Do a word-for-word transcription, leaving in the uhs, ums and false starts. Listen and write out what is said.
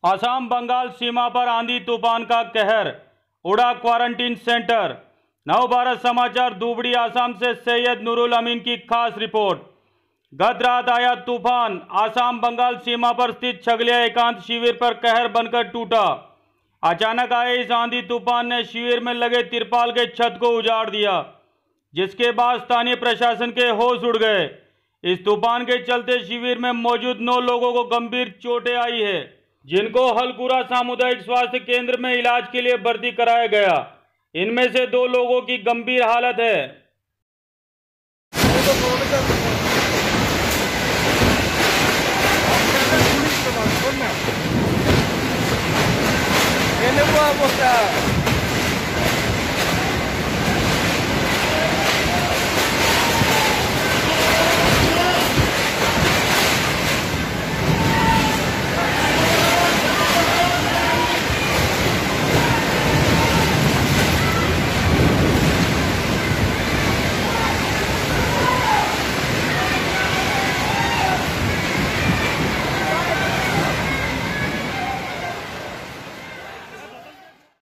असम बंगाल सीमा पर आंधी तूफान का कहर, उड़ा क्वारंटीन सेंटर। नव भारत समाचार दुबड़ी आसाम से सैयद नूरुल अमीन की खास रिपोर्ट। गत रात आया तूफान आसाम बंगाल सीमा पर स्थित छगलिया एकांत शिविर पर कहर बनकर टूटा। अचानक आए इस आंधी तूफान ने शिविर में लगे तिरपाल के छत को उजाड़ दिया, जिसके बाद स्थानीय प्रशासन के होश उड़ गए। इस तूफान के चलते शिविर में मौजूद नौ लोगों को गंभीर चोटें आई है, जिनको हलकुरा सामुदायिक स्वास्थ्य केंद्र में इलाज के लिए भर्ती कराया गया। इनमें से दो लोगों की गंभीर हालत है। ¿Qué le puedo mostrar?